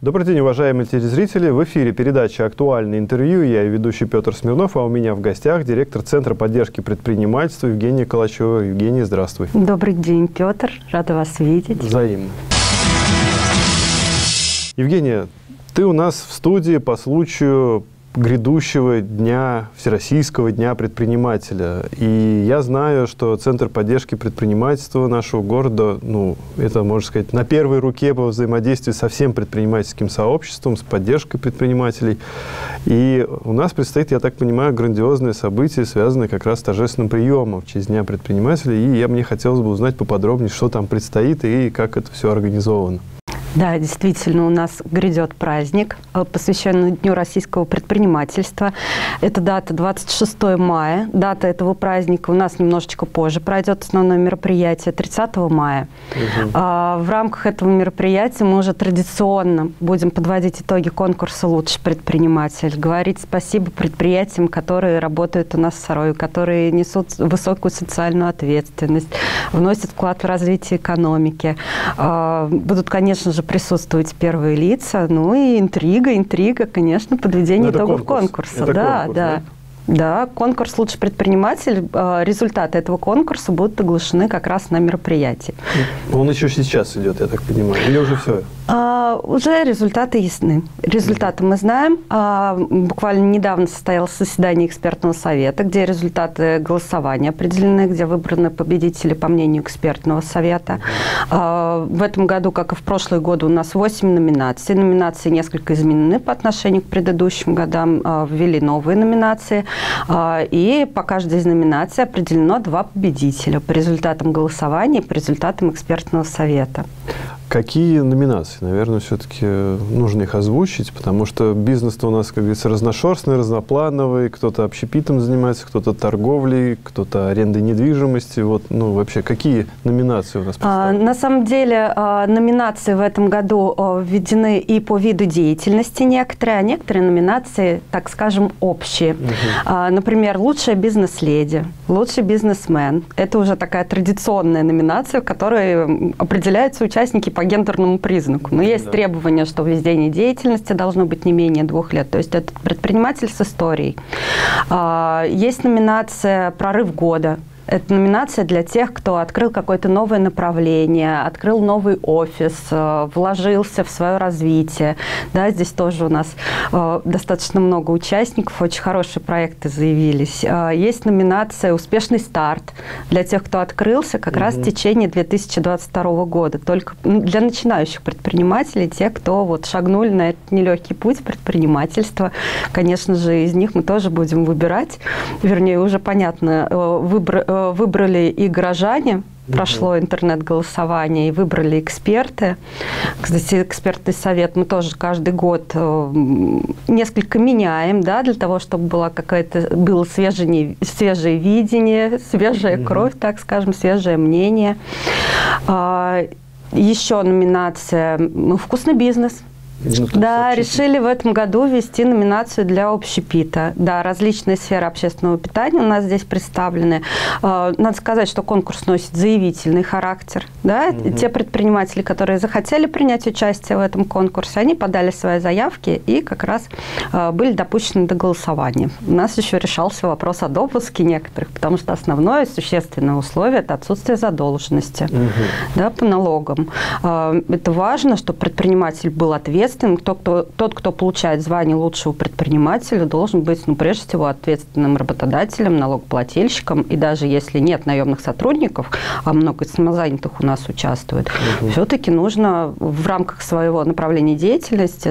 Добрый день, уважаемые телезрители. В эфире передача «Актуальное интервью». Я и ведущий Петр Смирнов, а у меня в гостях директор Центра поддержки предпринимательства Евгения Калачева. Евгения, здравствуй. Добрый день, Петр. Рада вас видеть. Взаимно. Евгения, ты у нас в студии по случаю грядущего дня, Всероссийского дня предпринимателя. И я знаю, что Центр поддержки предпринимательства нашего города, это, можно сказать, на первой руке по взаимодействию со всем предпринимательским сообществом, с поддержкой предпринимателей. И у нас предстоит, я так понимаю, грандиозное событие, связанное как раз с торжественным приемом в честь Дня предпринимателя. И мне хотелось бы узнать поподробнее, что там предстоит и как это все организовано. Да, действительно, у нас грядет праздник, посвященный Дню российского предпринимательства. Это дата 26 мая. Дата этого праздника у нас немножечко позже пройдет основное мероприятие, 30 мая. В рамках этого мероприятия мы уже традиционно будем подводить итоги конкурса «Лучший предприниматель», говорить спасибо предприятиям, которые работают у нас в Сарове, которые несут высокую социальную ответственность, вносят вклад в развитие экономики. Будут, конечно же, присутствовать первые лица, и интрига, конечно, подведение итогов конкурса. Да, конкурс «Лучший предприниматель», результаты этого конкурса будут оглашены как раз на мероприятии. Он еще сейчас идет, я так понимаю, или уже все? Уже результаты ясны. Результаты мы знаем. Буквально недавно состоялось заседание экспертного совета, где результаты голосования определены, где выбраны победители по мнению экспертного совета. В этом году, как и в прошлые годы, у нас 8 номинаций. Номинации несколько изменены по отношению к предыдущим годам, ввели новые номинации. И по каждой из номинаций определено 2 победителя по результатам голосования и по результатам экспертного совета. Какие номинации? Наверное, все-таки нужно их озвучить, потому что бизнес-то у нас, как говорится, разношерстный, разноплановый. Кто-то общепитом занимается, кто-то торговлей, кто-то арендой недвижимости. Вообще, какие номинации у нас представлены? На самом деле, номинации в этом году введены и по виду деятельности некоторые, а некоторые номинации, так скажем, общие. Например, «Лучшая бизнес-леди», «Лучший бизнесмен». Это уже такая традиционная номинация, в которой определяются участники по гендерному признаку. Но есть требование, что введение деятельности должно быть не менее 2 лет. То есть это предприниматель с историей. Есть номинация «Прорыв года». Это номинация для тех, кто открыл какое-то новое направление, открыл новый офис, вложился в свое развитие. Да, здесь тоже у нас достаточно много участников, очень хорошие проекты заявились. Есть номинация «Успешный старт» для тех, кто открылся как раз в течение 2022 года. Только для начинающих предпринимателей, те, кто шагнули на этот нелегкий путь предпринимательства. Конечно же, из них мы тоже будем выбирать. Вернее, уже понятно, выбрали и горожане, прошло интернет-голосование, и выбрали эксперты. Кстати, экспертный совет мы тоже каждый год несколько меняем, для того, чтобы было свежее видение, свежая кровь, так скажем, свежее мнение. Еще номинация «Вкусный бизнес». Решили в этом году ввести номинацию для общепита. Различные сферы общественного питания у нас здесь представлены. Надо сказать, что конкурс носит заявительный характер. Те предприниматели, которые захотели принять участие в этом конкурсе, они подали свои заявки и как раз были допущены до голосования. У нас еще решался вопрос о допуске некоторых, потому что основное существенное условие – это отсутствие задолженности по налогам. Это важно, чтобы предприниматель был ответственным. Тот, кто получает звание лучшего предпринимателя, должен быть, прежде всего, ответственным работодателем, налогоплательщиком. И даже если нет наемных сотрудников, а много самозанятых у нас участвует, все-таки нужно в рамках своего направления деятельности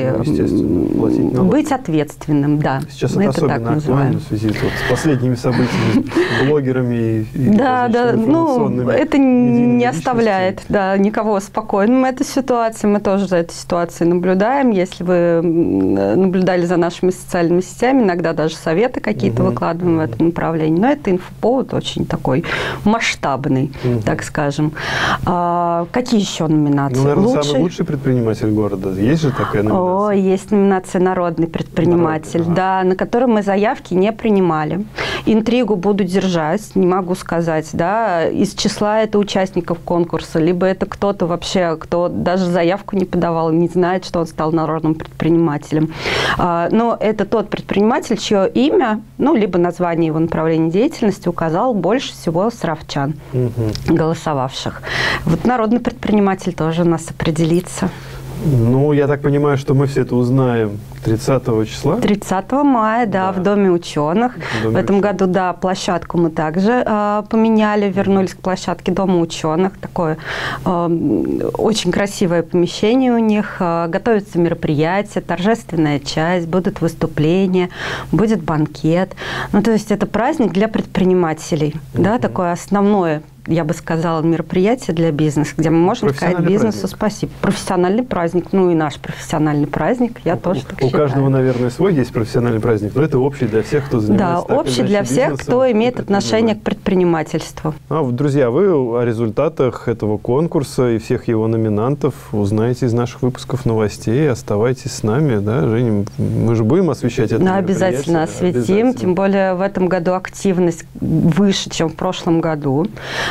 быть ответственным. Сейчас это особенно актуально в связи с последними событиями, блогерами и информационными. Это не оставляет никого спокойным. Эта ситуация, мы тоже за этой ситуацией наблюдаем. Если вы наблюдали за нашими социальными сетями, иногда даже советы какие-то выкладываем в этом направлении. Но это инфоповод очень такой масштабный, так скажем. Какие еще номинации? Наверное, самый лучший предприниматель города. Есть же такая номинация? Есть номинация «Народный предприниматель», на которой мы заявки не принимали. Интригу буду держать, не могу сказать. Из числа это участников конкурса, либо это кто-то вообще, кто даже заявку не подавал, не знает знает, что он стал народным предпринимателем. Но это тот предприниматель, чье имя, ну, либо название его направления деятельности указал больше всего саровчан, голосовавших. Вот народный предприниматель тоже у нас определится. Ну, я так понимаю, что мы все это узнаем 30 числа? 30 мая, да, в Доме ученых. В этом году, да, площадку мы также поменяли, вернулись к площадке Дома ученых. Такое очень красивое помещение у них. Готовятся мероприятия, торжественная часть, будут выступления, будет банкет. Ну, то есть это праздник для предпринимателей, да, такое основное, я бы сказала, мероприятие для бизнеса, где мы можем сказать бизнесу спасибо. Профессиональный праздник, ну и наш профессиональный праздник, я тоже так считаю. У каждого, наверное, свой есть профессиональный праздник, но это общий для всех, кто занимается. Да, общий для всех, кто имеет отношение к предпринимательству. Друзья, вы о результатах этого конкурса и всех его номинантов узнаете из наших выпусков новостей. Оставайтесь с нами, да, Женя? Мы же будем освещать это мероприятие? Обязательно осветим, тем более в этом году активность выше, чем в прошлом году.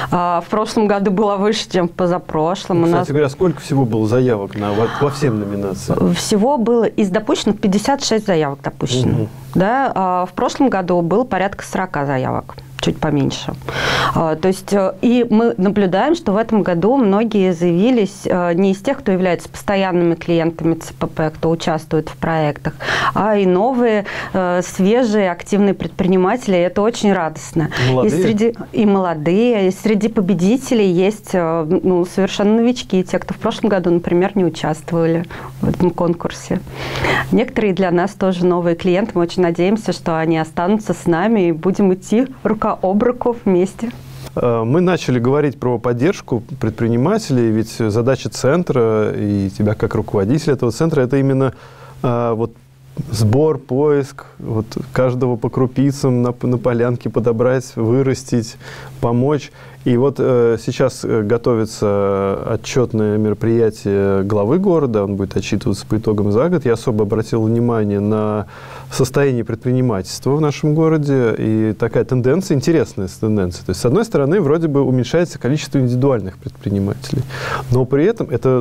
В прошлом году была выше, чем в позапрошлом. Кстати говоря, сколько всего было заявок во всем номинациям? Всего было из допущенных 56 заявок допущено. Да? В прошлом году было порядка 40 заявок. Чуть поменьше. То есть, и мы наблюдаем, что в этом году многие заявились не из тех, кто является постоянными клиентами ЦПП, кто участвует в проектах, а и новые, свежие, активные предприниматели. И это очень радостно. Молодые? И молодые. И среди победителей есть совершенно новички, те, кто в прошлом году, например, не участвовали в этом конкурсе. Некоторые для нас тоже новые клиенты. Мы очень надеемся, что они останутся с нами и будем идти рука об руку вместе. Мы начали говорить про поддержку предпринимателей, ведь задача центра и тебя как руководителя этого центра – это именно вот сбор, поиск, вот каждого по крупицам на полянке подобрать, вырастить, помочь. И вот сейчас готовится отчетное мероприятие главы города, он будет отчитываться по итогам за год. Я особо обратил внимание на состояние предпринимательства в нашем городе, и такая тенденция, интересная тенденция. То есть, с одной стороны, вроде бы уменьшается количество индивидуальных предпринимателей, но при этом это,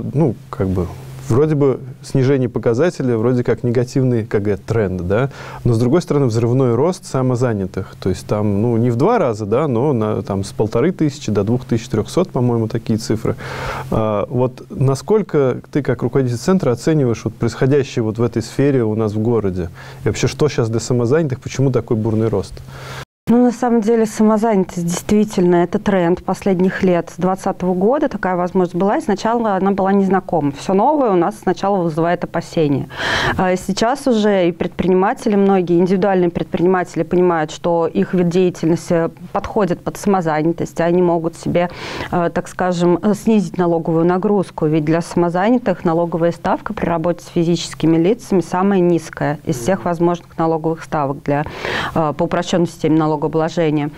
вроде бы снижение показателя, вроде как негативный тренд, да, но с другой стороны взрывной рост самозанятых, то есть там, не в 2 раза, да, но там с 1500 до 2300, по-моему, такие цифры. Вот насколько ты как руководитель центра оцениваешь происходящее в этой сфере у нас в городе? И вообще, что сейчас для самозанятых, почему такой бурный рост? На самом деле, самозанятость действительно это тренд последних лет. С 2020 года такая возможность была, и сначала она была незнакома. Все новое у нас сначала вызывает опасения. Сейчас уже и предприниматели, многие индивидуальные предприниматели понимают, что их вид деятельности подходит под самозанятость, и они могут себе, так скажем, снизить налоговую нагрузку. Ведь для самозанятых налоговая ставка при работе с физическими лицами самая низкая из всех возможных налоговых ставок по упрощенной системе налогового обложения.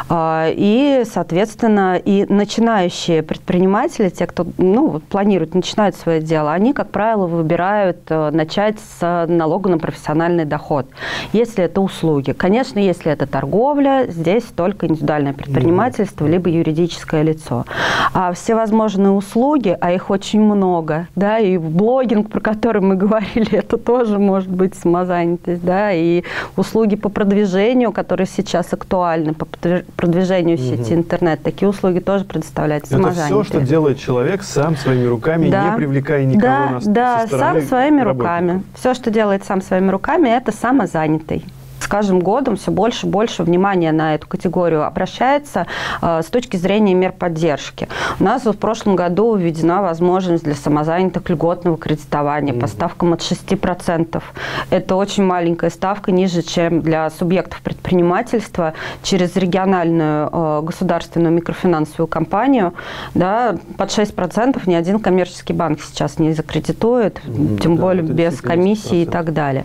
И, соответственно, и начинающие предприниматели, те, кто планирует начинать свое дело, они, как правило, выбирают начать с налога на профессиональный доход, если это услуги. Конечно, если это торговля, здесь только индивидуальное предпринимательство, либо юридическое лицо. А все возможные услуги, а их очень много, да, и блогинг, про который мы говорили, это тоже может быть самозанятость, да, и услуги по продвижению, которые сейчас актуальны, по продвижению сети интернет, такие услуги тоже предоставляют самозанятые. Это все, что делает человек сам своими руками, не привлекая никого со стороны, сам своими руками. Все, что делает сам своими руками, это самозанятый. С каждым годом все больше и больше внимания на эту категорию обращается с точки зрения мер поддержки. У нас в прошлом году введена возможность для самозанятых льготного кредитования по ставкам от 6%. Это очень маленькая ставка, ниже, чем для субъектов предпринимательства через региональную государственную микрофинансовую компанию. Да, под 6% ни один коммерческий банк сейчас не закредитует, тем более без комиссии и так далее.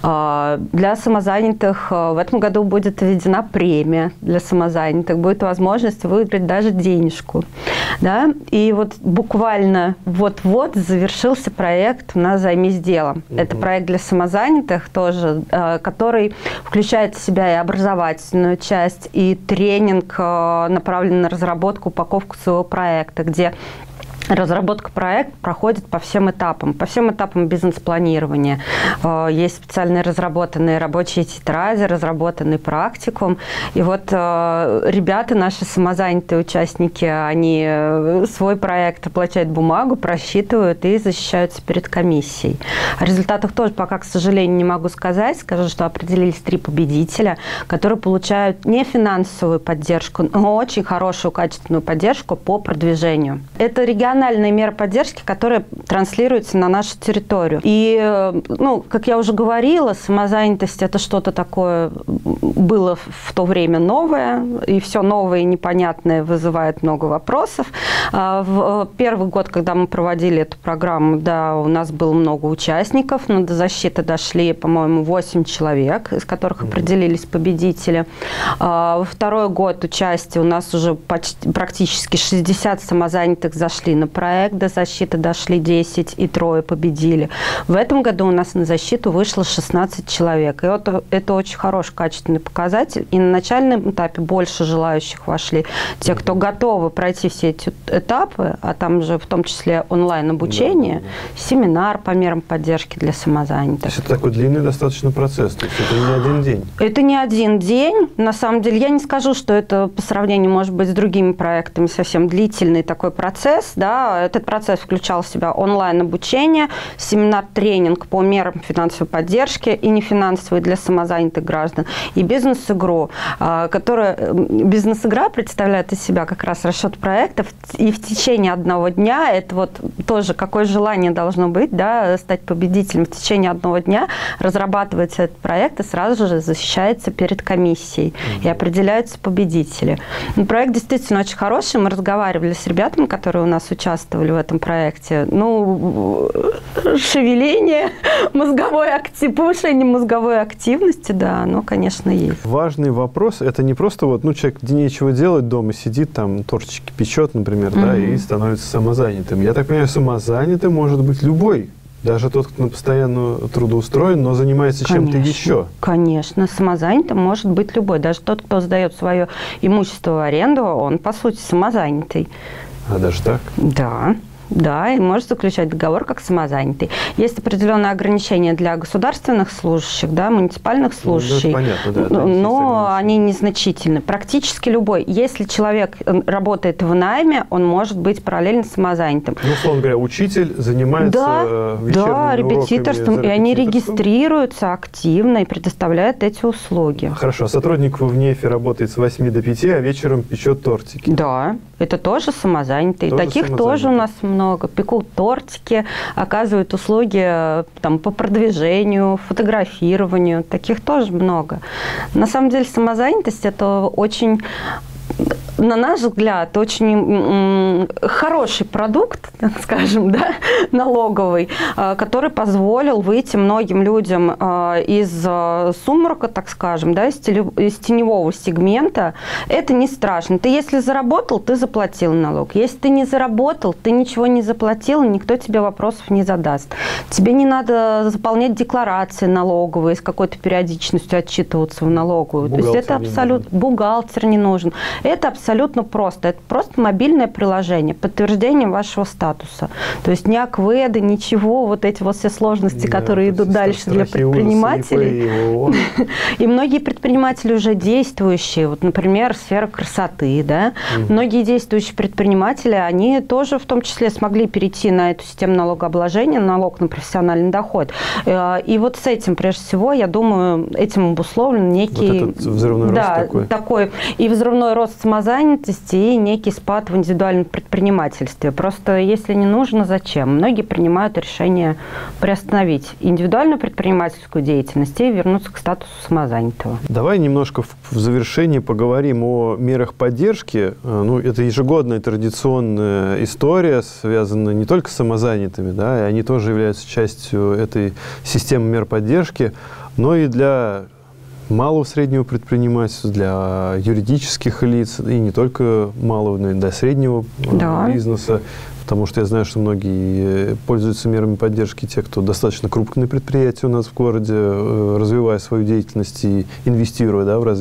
Для самозанятых в этом году будет введена премия для самозанятых, будет возможность выиграть даже денежку. Да? И вот буквально вот-вот завершился проект у нас «Займись делом». Это проект для самозанятых тоже, который включает в себя и образовательную часть, и тренинг, направленный на разработку, упаковку своего проекта, где Разработка проекта проходит по всем этапам бизнес-планирования. Есть специальные разработанные рабочие тетради, разработанный практикум. И вот ребята, наши самозанятые участники, они свой проект оплачивают бумагу, просчитывают и защищаются перед комиссией. О результатах тоже пока, к сожалению, не могу сказать. Скажу, что определились 3 победителя, которые получают не финансовую поддержку, но очень хорошую, качественную поддержку по продвижению. Это региональные меры поддержки, которые транслируются на нашу территорию. И, как я уже говорила, самозанятость – это что-то такое было в то время новое, и все новое и непонятное вызывает много вопросов. В первый год, когда мы проводили эту программу, да, у нас было много участников, но до защиты дошли, по-моему, 8 человек, из которых определились победители. Во второй год участия у нас уже практически 60 самозанятых зашли на проект, до защиты дошли 10, и 3 победили. В этом году у нас на защиту вышло 16 человек. И вот это очень хороший, качественный показатель. И на начальном этапе больше желающих вошли. Те, кто готовы пройти все эти этапы, а там же в том числе онлайн-обучение, семинар по мерам поддержки для самозанятых. То есть это такой длинный достаточно процесс, то есть это не один день? Это не один день. На самом деле, я не скажу, что это по сравнению, может быть, с другими проектами совсем длительный такой процесс, да. Этот процесс включал в себя онлайн-обучение, семинар-тренинг по мерам финансовой поддержки и нефинансовой для самозанятых граждан, и бизнес-игру, которая бизнес-игра представляет из себя как раз расчет проектов, и в течение одного дня, это вот тоже какое желание должно быть, да, стать победителем, в течение одного дня разрабатывается этот проект и сразу же защищается перед комиссией, и определяются победители. Проект действительно очень хороший, мы разговаривали с ребятами, которые у нас участвовали в этом проекте. Шевеление, повышение мозговой активности, да, оно, конечно, есть. Важный вопрос, это не просто человек нечего делать дома, сидит там, торчики печет, например, да, и становится самозанятым. Я так понимаю, самозанятым может быть любой. Даже тот, кто постоянно трудоустроен, но занимается чем-то еще. Конечно, самозанятым может быть любой. Даже тот, кто сдает свое имущество в аренду, он, по сути, самозанятый. А даже так? Да. Да, и может заключать договор как самозанятый. Есть определенные ограничения для государственных служащих, да, муниципальных служащих, но они незначительны. Практически любой. Если человек работает в найме, он может быть параллельно самозанятым. Условно говоря, учитель занимается вечерними репетиторством, и они регистрируются активно и предоставляют эти услуги. Хорошо. Сотрудник в НЕФе работает с 8 до 5, а вечером печет тортики. Да, это тоже самозанятые. Таких тоже у нас много. Пекут тортики, оказывают услуги по продвижению, фотографированию. Таких тоже много. На самом деле самозанятость – это очень... На наш взгляд, очень хороший продукт, так скажем, да, налоговый, который позволил выйти многим людям из сумрака, так скажем, да, из теневого сегмента. Это не страшно. Ты если заработал, ты заплатил налог. Если ты не заработал, ты ничего не заплатил, никто тебе вопросов не задаст. Тебе не надо заполнять декларации налоговые с какой-то периодичностью, отчитываться в налоговую. То есть это абсолютно... Бухгалтер не нужен. Это абсолютно просто. Это просто мобильное приложение, подтверждение вашего статуса. То есть ни акведы, ничего, вот эти вот все сложности, которые идут дальше для предпринимателей. И многие предприниматели уже действующие, вот, например, сфера красоты, да, многие действующие предприниматели, они тоже в том числе смогли перейти на эту систему налогообложения, налог на профессиональный доход. И вот с этим, прежде всего, я думаю, этим обусловлен некий... Вот этот взрывной рост такой. И взрывной рост самозанятости, и некий спад в индивидуальном предпринимательстве. Просто если не нужно, зачем? Многие принимают решение приостановить индивидуальную предпринимательскую деятельность и вернуться к статусу самозанятого. Давай немножко в завершении поговорим о мерах поддержки. Это ежегодная традиционная история, связанная не только с самозанятыми, да, и они тоже являются частью этой системы мер поддержки, но и для малого среднего предпринимательства, для юридических лиц, и не только малого, но и для среднего бизнеса. Потому что я знаю, что многие пользуются мерами поддержки, те, кто достаточно крупные предприятия у нас в городе, развивая свою деятельность и инвестируя в развитие.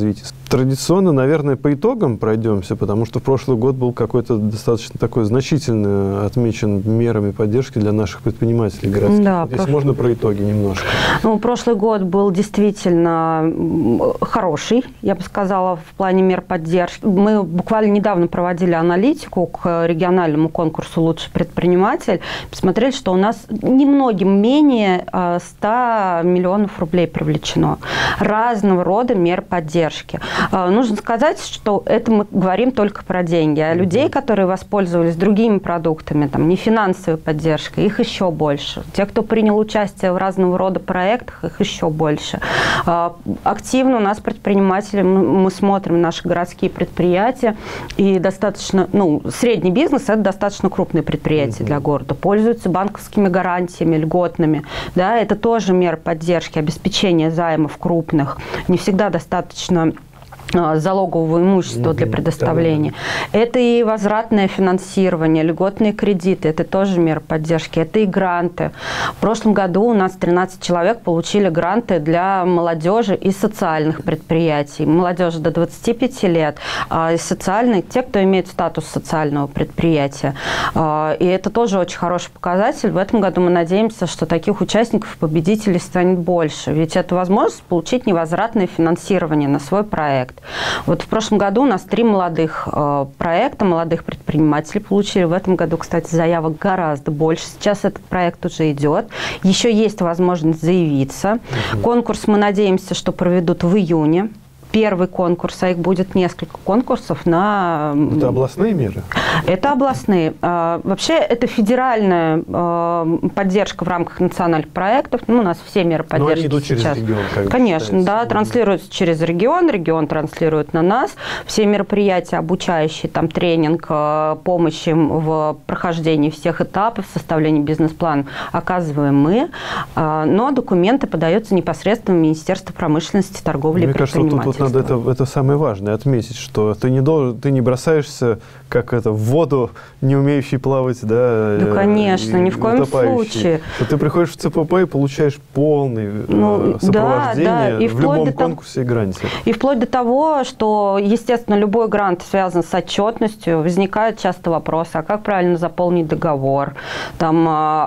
Традиционно, наверное, по итогам пройдемся, потому что прошлый год был какой-то достаточно такой значительно отмечен мерами поддержки для наших предпринимателей городских. Да, Если можно, про итоги немножко. Ну, прошлый год был действительно хороший, я бы сказала, в плане мер поддержки. Мы буквально недавно проводили аналитику к региональному конкурсу «Лучший предприниматель». Посмотрели, что у нас немногим менее 100 миллионов рублей привлечено. Разного рода мер поддержки. Нужно сказать, что это мы говорим только про деньги. А людей, которые воспользовались другими продуктами, там, не финансовой поддержкой, их еще больше. Те, кто принял участие в разного рода проектах, их еще больше. Активно у нас предприниматели, мы смотрим наши городские предприятия, и достаточно, ну, средний бизнес – это достаточно крупные предприятия для города, пользуются банковскими гарантиями, льготными. Да, это тоже мера поддержки, обеспечения займов крупных. Не всегда достаточно залогового имущества для предоставления. Это и возвратное финансирование, льготные кредиты, это тоже мера поддержки, это и гранты. В прошлом году у нас 13 человек получили гранты для молодежи и социальных предприятий. Молодежи до 25 лет, и социальные, те, кто имеет статус социального предприятия. И это тоже очень хороший показатель. В этом году мы надеемся, что таких участников и победителей станет больше. Ведь это возможность получить невозвратное финансирование на свой проект. Вот в прошлом году у нас 3 молодых проекта, молодых предпринимателей получили. В этом году, кстати, заявок гораздо больше. Сейчас этот проект уже идет. Еще есть возможность заявиться. Конкурс, мы надеемся, что проведут в июне. Первый конкурс, а их будет несколько конкурсов на... Это областные меры? Это областные. Вообще, это федеральная поддержка в рамках национальных проектов. Ну, у нас все меры поддержки. Но они идут сейчас. Через регион, как Конечно, да, транслируются через регион, регион транслирует на нас. Все мероприятия, обучающие, там, тренинг, помощь им в прохождении всех этапов, составлении бизнес-плана оказываем мы. Но документы подаются непосредственно в Министерство промышленности, торговли и предпринимательства. Надо это самое важное отметить, что ты не бросаешься как это в воду, не умеющий плавать, да? Да, конечно, ни в коем случае. Что ты приходишь в ЦПП и получаешь полное сопровождение и в любом конкурсе и гранте. И вплоть до того, что, естественно, любой грант связан с отчетностью, возникают часто вопросы, а как правильно заполнить договор, там,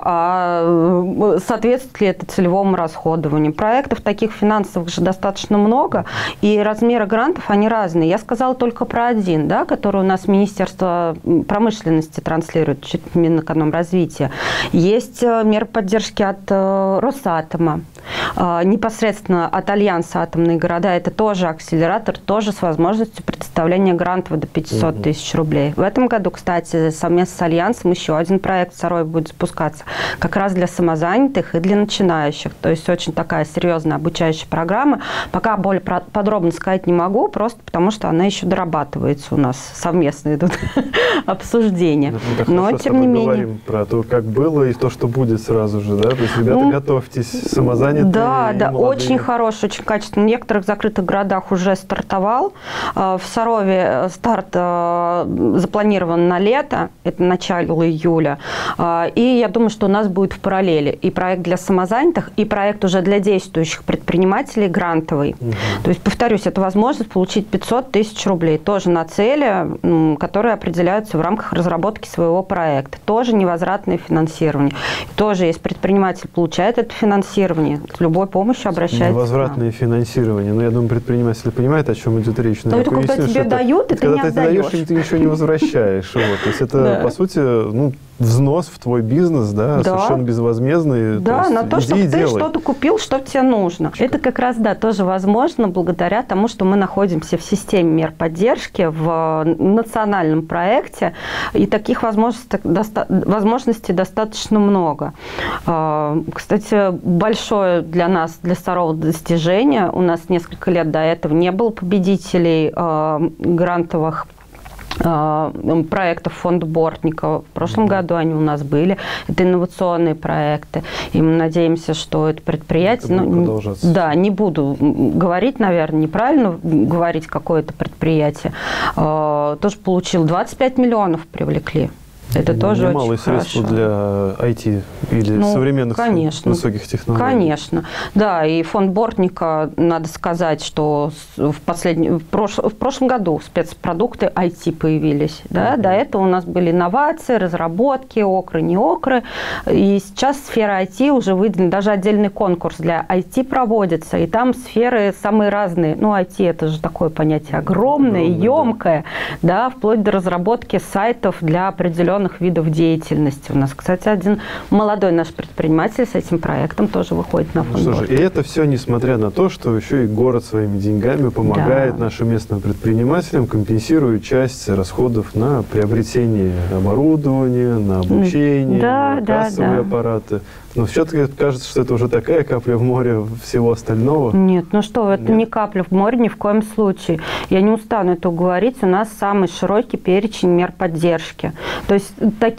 соответствует ли это целевому расходованию. Проектов таких финансовых же достаточно много, и размеры грантов, они разные. Я сказала только про один, да, который у нас Министерство промышленности транслирует, Минэкономразвития. Есть меры поддержки от Росатома, непосредственно от Альянса «Атомные города». Это тоже акселератор, тоже с возможностью предоставления грантов до 500 тысяч рублей. В этом году, кстати, совместно с Альянсом еще один проект второй будет запускаться как раз для самозанятых и для начинающих. То есть очень такая серьезная обучающая программа. Пока более подробно сказать не могу, просто потому что она еще дорабатывается у нас. Совместно идут обсуждения. Но, тем не менее... говорим про то, как было, и то, что будет сразу же, да? То есть, ребята, готовьтесь, самозанятые. Да, да, очень хороший, очень качественный. В некоторых закрытых городах уже стартовал. В Сарове старт запланирован на лето, это начало июля. И я думаю, что у нас будет в параллели и проект для самозанятых, и проект уже для действующих предпринимателей грантовый. То есть, повторюсь, это возможность получить 500 тысяч рублей тоже на цели, которые определяются в рамках разработки своего проекта. Тоже невозвратное финансирование. Тоже, если предприниматель получает это финансирование, с любой помощью обращается. Невозвратное финансирование. Но я думаю, предприниматели понимают, о чем идет речь. Но это когда тебе дают, и ты не отдаешь. Когда ты даешь, ты ничего не возвращаешь. То есть это, по сути, взнос в твой бизнес, да, совершенно безвозмездный. Да, на то, чтобы ты что-то купил, что тебе нужно. Это как раз, да, тоже возможно благодаря тому, что мы находимся в системе мер поддержки, в национальном проекте, и таких возможностей достаточно много. Кстати, большое для нас, для Сарова достижение. У нас несколько лет до этого не было победителей грантовых проектов фонда Бортникова. В прошлом году они у нас были. Это инновационные проекты. И мы надеемся, что это предприятие... не буду говорить, наверное, неправильно говорить какое-то предприятие. Тоже получил 25 миллионов привлекли. Это тоже очень немалые средства для IT или современных высоких технологий. Конечно. Да, и фонд Бортника, надо сказать, что в прошлом году спецпродукты IT появились. Да? До этого у нас были инновации, разработки, окры, не окры. И сейчас сфера IT уже выделена, даже отдельный конкурс для IT проводится, и там сферы самые разные. Ну, IT – это же такое понятие огромное, емкое, да, вплоть до разработки сайтов для определенных видов деятельности. У нас, кстати, один молодой наш предприниматель с этим проектом тоже выходит на фонд. Что же, и это все несмотря на то, что еще и город своими деньгами помогает нашим местным предпринимателям, компенсируя часть расходов на приобретение оборудования, на обучение, на кассовые аппараты. Но все-таки кажется, что это уже такая капля в море всего остального. Нет, ну что, это не капля в море ни в коем случае. Я не устану это говорить. У нас самый широкий перечень мер поддержки. То есть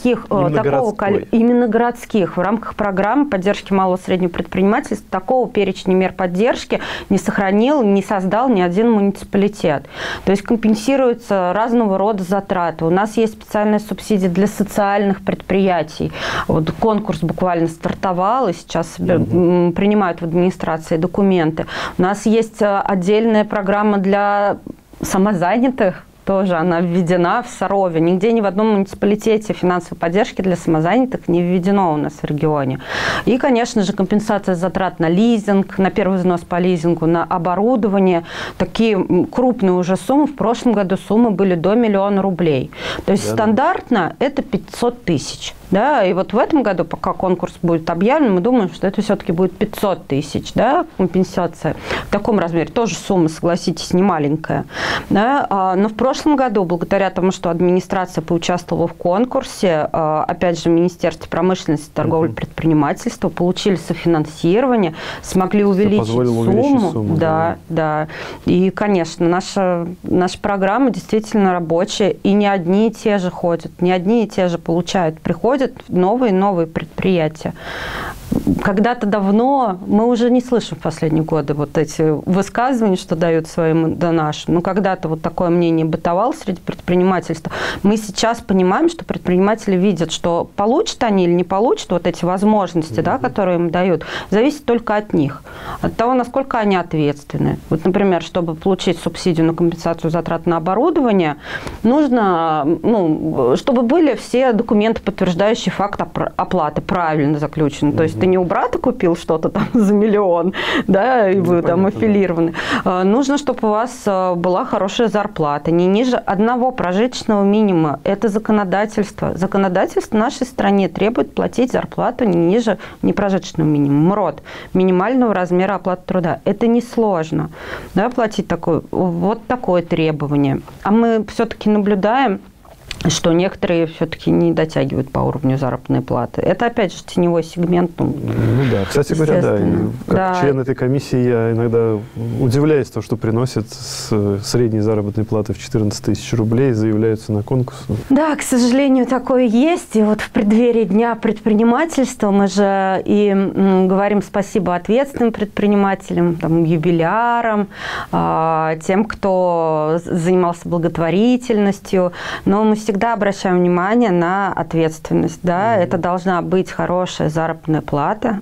именно городских. В рамках программы поддержки малого и среднего предпринимательства такого перечня мер поддержки не сохранил, не создал ни один муниципалитет. То есть компенсируются разного рода затраты. У нас есть специальная субсидия для социальных предприятий. Вот конкурс буквально стартовал, и сейчас принимают в администрации документы. У нас есть отдельная программа для самозанятых. Тоже она введена в Сарове. Нигде ни в одном муниципалитете финансовой поддержки для самозанятых не введено у нас в регионе. И, конечно же, компенсация затрат на лизинг, на первый взнос по лизингу, на оборудование. Такие крупные уже суммы. В прошлом году суммы были до 1 000 000 рублей. То есть стандартно это 500 тысяч. Да, и вот в этом году, пока конкурс будет объявлен, мы думаем, что это все-таки будет 500 тысяч, да, компенсация в таком размере. Тоже сумма, согласитесь, не маленькая. Да, но в прошлом году, благодаря тому, что администрация поучаствовала в конкурсе, опять же, Министерство промышленности, торговли и предпринимательства, получили софинансирование, смогли увеличить сумму. Да. И, конечно, наша программа действительно рабочая, и не одни и те же ходят, не одни и те же приходят новые предприятия. Когда-то давно, мы уже не слышим в последние годы вот эти высказывания, что дают своим да нашим, но когда-то вот такое мнение бытовало среди предпринимательства. Мы сейчас понимаем, что предприниматели видят, что получат они или не получат вот эти возможности, да, которые им дают, зависит только от них, от того, насколько они ответственны. Вот, например, чтобы получить субсидию на компенсацию затрат на оборудование, нужно, чтобы были все документы, подтверждающие факт оплаты, правильно заключены. То есть ты не у брата купил что-то там за 1 000 000, да, и вы там аффилированы. Нужно, чтобы у вас была хорошая зарплата, не ниже 1 прожиточного минимума. Это законодательство. Законодательство в нашей стране требует платить зарплату не ниже непрожиточного минимума, МРОТ, минимального размера оплаты труда. Это несложно, да, платить вот такое требование. А мы все-таки наблюдаем, что некоторые все-таки не дотягивают по уровню заработной платы. Это, опять же, теневой сегмент. Да. Кстати говоря, как член этой комиссии я иногда удивляюсь того, что приносят с средней заработной платы в 14 тысяч рублей, заявляются на конкурс. Да, к сожалению, такое есть. И вот в преддверии Дня предпринимательства мы же и говорим спасибо ответственным предпринимателям, юбилярам, тем, кто занимался благотворительностью. Но мы всегда обращаем внимание на ответственность. Да? Это должна быть хорошая заработная плата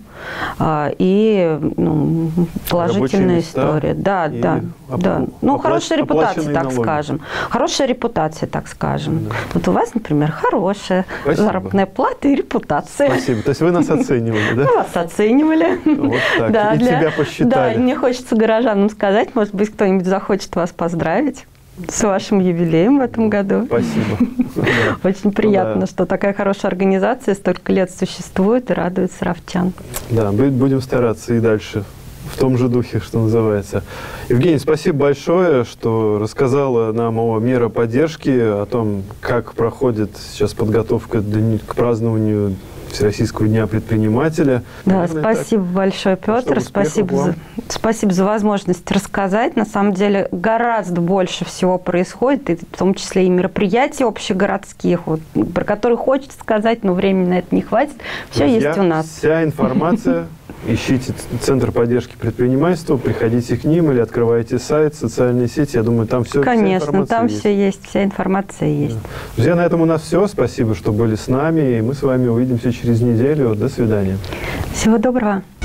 и положительная история. Да. Хорошая репутация, так скажем. Хорошая репутация, так скажем. Да. Вот у вас, например, хорошая заработная плата и репутация. Спасибо. То есть вы нас оценивали, да? Мы вас оценивали. Вот так. Да, тебя посчитали. Да, мне хочется горожанам сказать, может быть, кто-нибудь захочет вас поздравить с вашим юбилеем в этом году. Спасибо. Очень приятно, что такая хорошая организация столько лет существует и радует саровчан. Да, будем стараться и дальше в том же духе, что называется. Евгений, спасибо большое, что рассказала нам о мерах поддержки, о том, как проходит сейчас подготовка к празднованию Всероссийского дня предпринимателя. Да, спасибо большое, Петр. Спасибо за возможность рассказать. На самом деле гораздо больше всего происходит, и в том числе и мероприятий общегородских, про которые хочется сказать, но времени на это не хватит. Все есть у нас. Вся информация ищите Центр поддержки предпринимательства, приходите к ним или открывайте сайт, социальные сети. Я думаю, там все. Конечно, там все есть, вся информация есть. Да. Друзья, на этом у нас все. Спасибо, что были с нами. И мы с вами увидимся через неделю. До свидания. Всего доброго.